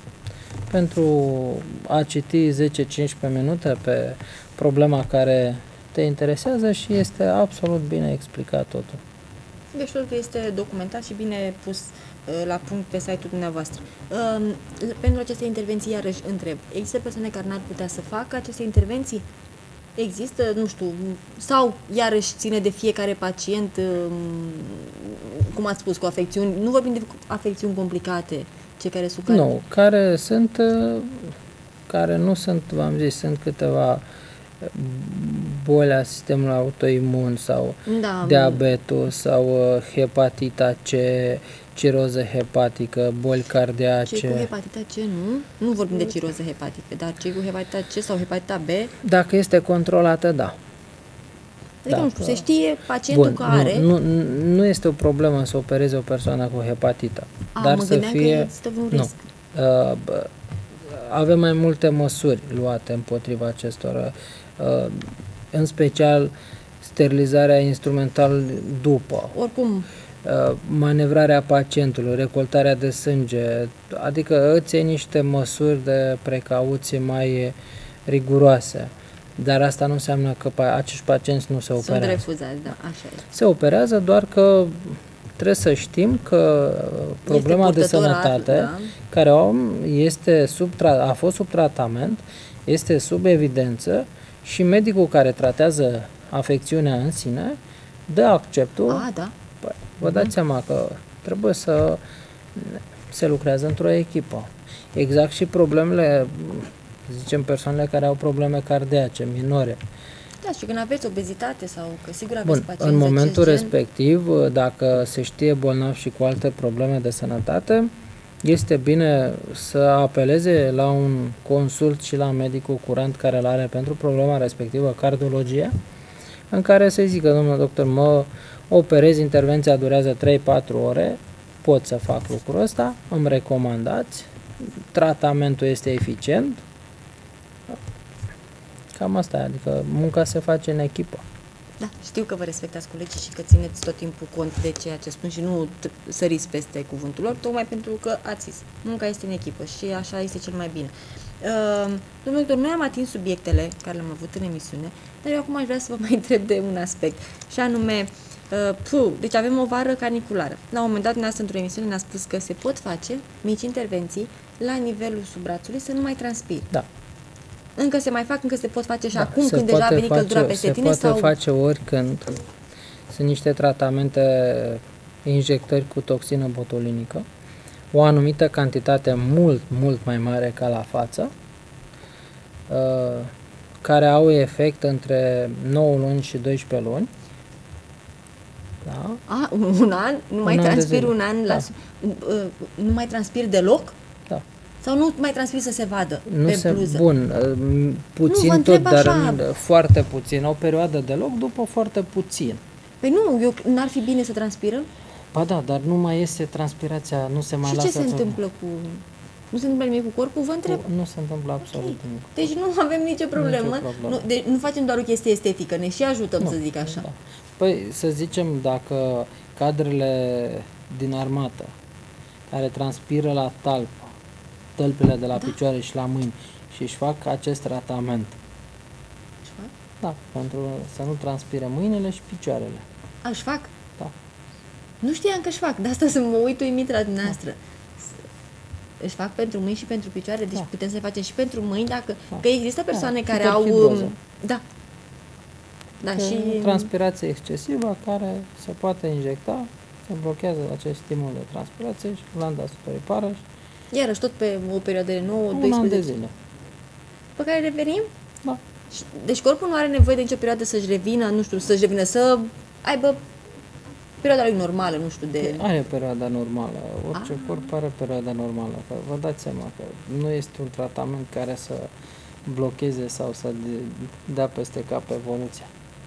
pentru a citi zece cincisprezece minute pe problema care te interesează și este absolut bine explicat totul. Deci totul este documentat și bine pus uh, la punct pe site-ul dumneavoastră. Uh, pentru aceste intervenții, iarăși întreb, există persoane care n-ar putea să facă aceste intervenții? Există, nu știu, sau iarăși ține de fiecare pacient, uh, cum ați spus, cu afecțiuni, nu vorbim de afecțiuni complicate, cei care sunt... Nu, care sunt, care nu sunt, v-am zis, sunt câteva boli a sistemului autoimun sau da, diabetul sau hepatita C, ciroză hepatică, boli cardiace. Cei cu hepatita C nu, nu vorbim de ciroză hepatică, dar cei cu hepatita C sau hepatita B... Dacă este controlată, da. Adică, da, nu știu, se știe pacientul bun, care... Nu, nu, nu este o problemă să opereze o persoană cu hepatită. A, dar mă să fie... că există vreun nu. risc. Uh, bă, avem mai multe măsuri luate împotriva acestor, uh, în special sterilizarea instrumentală după. Oricum, Uh, manevrarea pacientului, recoltarea de sânge, adică îți iei niște măsuri de precauție mai riguroase. Dar asta nu înseamnă că acești pacienți nu se operează. sunt refuzați, da, așa e. Se operează, doar că trebuie să știm că problema de sănătate da. care om este sub, a fost sub tratament, este sub evidență și medicul care tratează afecțiunea în sine dă acceptul. A, da. Păi, vă dați seama că trebuie să se lucrează într-o echipă. Exact și problemele, zicem, persoanele care au probleme cardiace, minore. Da, și când aveți obezitate sau că sigur aveți Bun, pacienți în momentul de acest respectiv, dacă se știe bolnav și cu alte probleme de sănătate, este bine să apeleze la un consult și la medicul curent care îl are pentru problema respectivă, cardiologie, în care să-i zică, domnul doctor, mă operez, intervenția durează trei patru ore, pot să fac lucrul ăsta, îmi recomandați, tratamentul este eficient, cam asta e, adică munca se face în echipă. Da, știu că vă respectați colegii și că țineți tot timpul cont de ceea ce spun și nu săriți peste cuvântul lor, tocmai pentru că ați zis, munca este în echipă și așa este cel mai bine. Uh, domnul doctor, noi am atins subiectele care le-am avut în emisiune, dar eu acum aș vrea să vă mai întreb de un aspect, și anume, uh, puh, deci avem o vară caniculară. La un moment dat, dumneavoastră, într-o emisiune ne-a spus că se pot face mici intervenții la nivelul subbrațului să nu mai transpiri. Da. Încă se mai fac, încă se pot face și Da, acum când deja a venit face, căldura peste se tine? Se sau... poate face oricând. Sunt niște tratamente, injectări cu toxină botulinică, o anumită cantitate mult, mult mai mare ca la față, care au efect între nouă luni și doisprezece luni. Da? A, un an? Nu mai transpir un an? Da. La, nu mai transpir deloc? Da. Sau nu mai transpir să se vadă nu pe se, bluză? Bun, puțin nu, tot, dar așa. foarte puțin. O perioadă deloc, după foarte puțin. Păi nu, eu, n-ar fi bine să transpirăm? Ba da, dar nu mai iese transpirația, nu se mai și lasă... ce se întâmplă cu... Nu se întâmplă nimic cu corpul? Vă întreb. Nu, nu se întâmplă absolut okay. nimic. Deci nu avem nicio problemă. Nicio problemă. Nu, deci nu facem doar o chestie estetică, ne și ajutăm, nu, să zic așa. Da. Păi, să zicem, dacă cadrele din armată, care transpiră la talpă, tălpile de la da. picioare și la mâini, și își fac acest tratament. Își fac? Da, pentru să nu transpire mâinile și picioarele. A, își fac? Da. Nu știam că își fac, de asta să mă uit uimit la dumneavoastră. Da. Își fac pentru mâini și pentru picioare, deci da. putem să facem și pentru mâini, dacă... Da. Că există persoane da. care au... Da. Da, că și... transpirație excesivă care se poate injecta, se blochează acest stimul de transpirație și glanda sudoipară și... Iarăși tot pe o perioadă de nouă doisprezece an de zile. Pe care revenim? Da. Deci corpul nu are nevoie de nicio perioadă să-și revină, nu știu, să-și revină, să aibă perioada lui normală, nu știu, de... Are perioada normală, orice ah. corp are perioada normală, că vă dați seama că nu este un tratament care să blocheze sau să dea peste cap evoluția.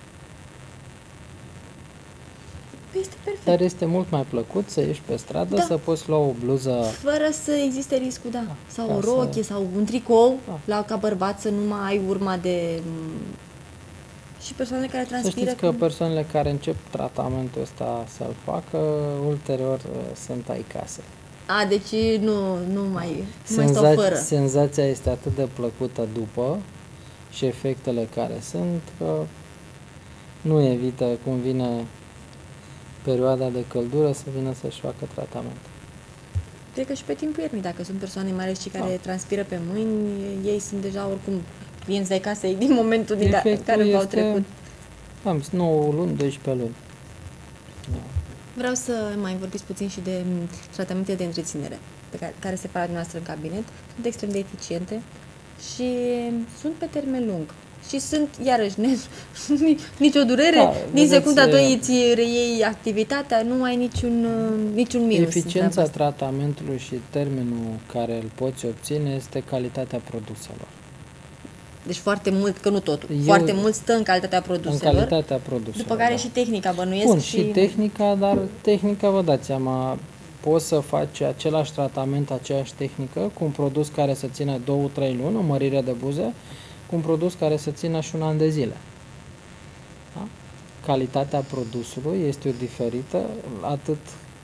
Este perfect. Dar este mult mai plăcut să ieși pe stradă, da. să poți lua o bluză... Fără să existe riscul, da. da sau da, o rochie, să... sau un tricou, da. la ca bărbat, să nu mai ai urma de... Și persoanele care transpiră... Să știți că când... persoanele care încep tratamentul ăsta să-l facă, ulterior sunt ai casă. A, deci nu, nu mai, nu mai Senza- stau fără. Senzația este atât de plăcută după și efectele care sunt, că nu evită cum vine perioada de căldură să vină să-și facă tratament. Cred că și pe timpul iernii, dacă sunt persoane mai ales și care da. transpiră pe mâini, ei sunt deja oricum clienți ai casei din momentul din care v-au trecut. Am zis nouă luni, doisprezece luni. Da. Vreau să mai vorbiți puțin și de tratamente de întreținere pe care, care se fac dumneavoastră în cabinet. Sunt extrem de eficiente și sunt pe termen lung. Și sunt, iarăși, ne, nici o durere, da, din secunda doi îți reiei activitatea, nu ai niciun, niciun minus. Eficiența tratamentului și termenul care îl poți obține este calitatea produselor. Deci foarte mult, că nu totul, Eu, foarte mult stă în calitatea produselor. În calitatea produselor, după care da. și tehnica, bănuiesc. Bun, și... și tehnica, dar tehnica, vă dați seama, poți să faci același tratament, aceeași tehnică, cu un produs care să țină două trei luni, o mărire de buze, cu un produs care să țină și un an de zile. Da? Calitatea produsului este o diferită, atât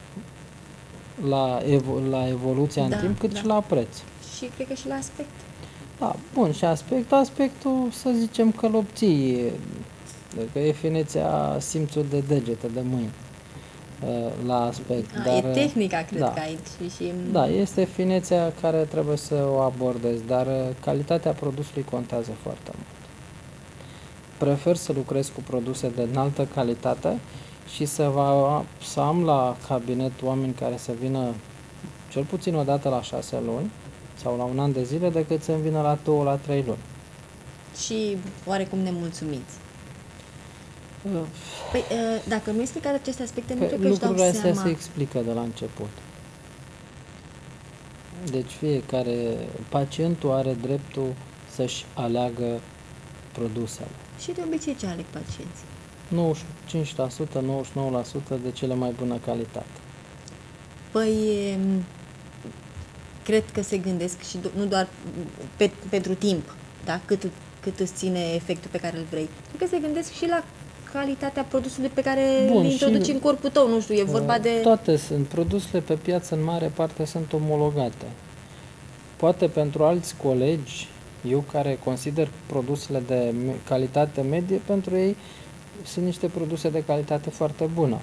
la, evo- la evoluția da, în timp, cât da. și la preț. Și cred că și la aspect. Da, bun, și aspect, aspectul, să zicem că îl obții, că e finețea simțul de degete, de mâini, la aspect. A, dar, e tehnica, cred da, că aici. Și... Da, este finețea care trebuie să o abordezi, dar calitatea produsului contează foarte mult. Prefer să lucrez cu produse de înaltă calitate și să, va, să am la cabinet oameni care să vină cel puțin o dată la șase luni sau la un an de zile, decât să-mi vină la două, la trei luni. Și oarecum nemulțumiți. Păi, dacă nu explicați aceste aspecte, nu cred că își dau seama. Lucrurile astea se explică de la început. Deci fiecare pacientul are dreptul să-și aleagă produsele. Și de obicei ce aleg pacienții? nouăzeci și cinci la sută, nouăzeci și nouă la sută de cele mai bună calitate. Păi, cred că se gândesc și nu doar pe, pentru timp, da? cât, cât îți ține efectul pe care îl vrei. Cred că se gândesc și la calitatea produsului pe care Bun, îl introduci și, în corpul tău, nu știu, e vorba de... Toate sunt, produsele pe piață în mare parte sunt omologate. Poate pentru alți colegi, eu care consider produsele de calitate medie, pentru ei sunt niște produse de calitate foarte bună.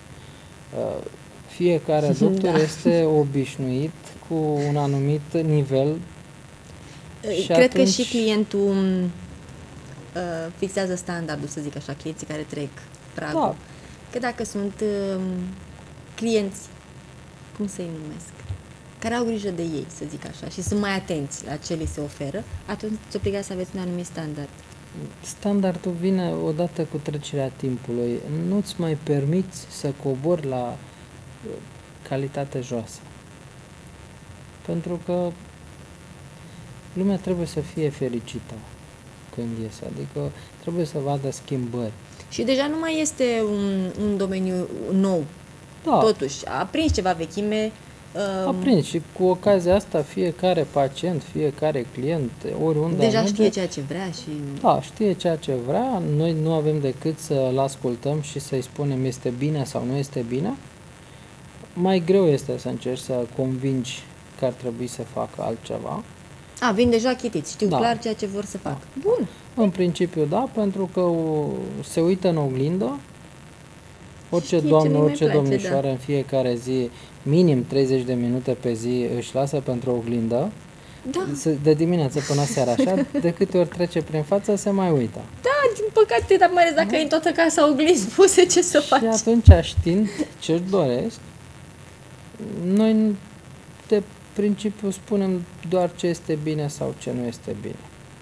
Fiecare doctor da. este obișnuit cu un anumit nivel. Și Cred atunci... că și clientul uh, fixează standardul, să zic așa, clienții care trec pragul. Da. Că dacă sunt uh, clienți, cum să-i numesc, care au grijă de ei, să zic așa, și sunt mai atenți la ce li se oferă, atunci ți obligați să aveți un anumit standard. Standardul vine odată cu trecerea timpului. Nu-ți mai permiți să cobori la calitate joasă. Pentru că lumea trebuie să fie fericită când iese, adică trebuie să vadă schimbări. Și deja nu mai este un, un domeniu nou. Da. Totuși, a prins ceva vechime. Um, a prins și cu ocazia asta fiecare pacient, fiecare client, oriunde deja merge, știe ceea ce vrea și... Da, știe ceea ce vrea. Noi nu avem decât să-l ascultăm și să-i spunem este bine sau nu este bine. Mai greu este să încerci să convingi că ar trebui să facă altceva. A, vin deja chitiți, știu da. clar ceea ce vor să facă. Da. Bun. În principiu, da, pentru că se uită în oglindă, orice știi doamnă, orice place, domnișoară da. în fiecare zi, minim treizeci de minute pe zi își lasă pentru oglindă, da. de dimineață până seara, așa, de câte ori trece prin față, se mai uită. Da, din păcate, dar mai ales dacă da. e în toată casa oglinzi puse, ce să și faci? Și atunci, știind ce-și doresc, noi de principiu spunem doar ce este bine sau ce nu este bine.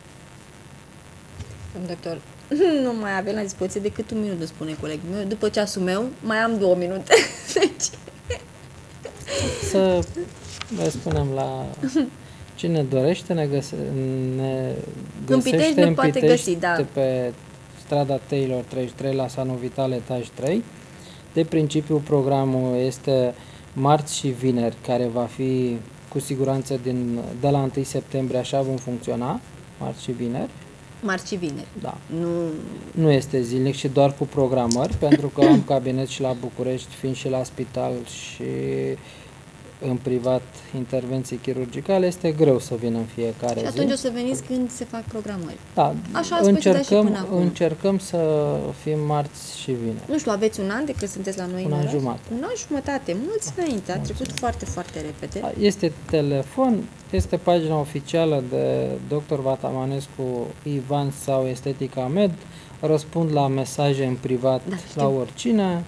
Domn doctor, nu mai avem la dispoziție decât un minut, îmi spune colegul meu. După ceasul meu, mai am două minute. Deci... Să le spunem la... Cine dorește ne, găse, ne găsește în Pitești, găsi, da. pe strada Taylor treizeci și trei la Sanu Vital, etaj trei. De principiu, programul este marți și vineri, care va fi cu siguranță din, de la întâi septembrie, așa vom funcționa, marți și vineri. Marți și vineri. Da. Nu... nu este zilnic și doar cu programări, pentru că am cabinet și la București, fiind și la spital și în privat intervenții chirurgicale, este greu să vin în fiecare zi. Și atunci zi. O să veniți când se fac programări. Da, așa încercăm, încercăm să fim marți și vineri. Nu știu, aveți un an de când sunteți la noi un în an oraș? jumătate. Un an jumătate, mulți înainte, a trecut foarte, foarte repede. Este telefon, este pagina oficială de doctor Vatamanescu Ivan sau Estetica Med, răspund la mesaje în privat da, la oricine.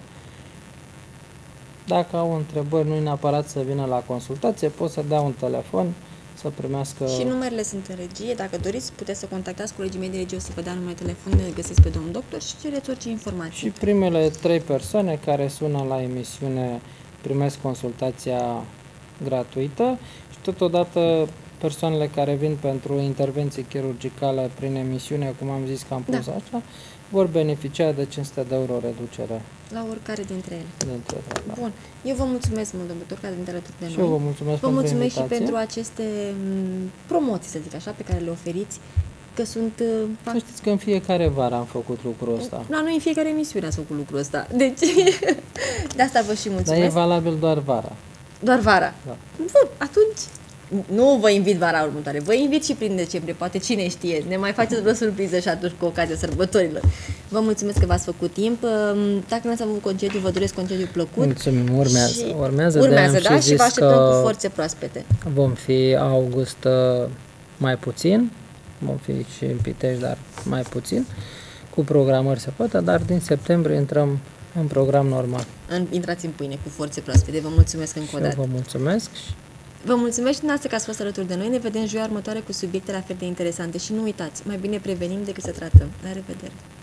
Dacă au întrebări, nu-i neapărat să vină la consultație, pot să dea un telefon, să primească... Și numerele sunt în regie, dacă doriți, puteți să contactați colegii mei de regie, o să vă dea numele telefon, ne găsiți pe domnul doctor și cereți orice informații. Și primele trei persoane care sună la emisiune primesc consultația gratuită și totodată persoanele care vin pentru intervenții chirurgicale prin emisiune, cum am zis că am pus da. așa, vor beneficia de cinci sute de euro reducere. La oricare dintre ele. Dintre ele, da. Bun. Eu vă mulțumesc, mult, domnul doctor, că ați venit alături de noi. Și eu vă mulțumesc vă pentru mulțumesc invitație. și pentru aceste promoții, să zic așa, pe care le oferiți, că sunt... Să știți că în fiecare vară am făcut lucrul ăsta. La noi în fiecare emisiune ați făcut lucrul ăsta. Deci, de asta vă și mulțumesc. Dar e valabil doar vara. Doar vara? Da. Bun, atunci... Nu vă invit vara următoare, vă invit și prin decembrie, poate cine știe, ne mai faceți vreo surpriză și atunci cu ocazia sărbătorilor. Vă mulțumesc că v-ați făcut timp, dacă nu ați avut concediu, vă doresc concediu plăcut. Mulțumim, urmează. Și urmează, urmează, da? Și, și vă așteptăm cu forțe proaspete. Vom fi august mai puțin, vom fi și în Pitești, dar mai puțin, cu programări se poate, dar din septembrie intrăm în program normal. În, intrați în pâine cu forțe proaspete, vă mulțumesc încă o dată. Vă mulțumesc. Vă mulțumesc și dumneavoastră că ați fost alături de noi. Ne vedem joia următoare cu subiecte la fel de interesante și nu uitați, mai bine prevenim decât să tratăm. La revedere!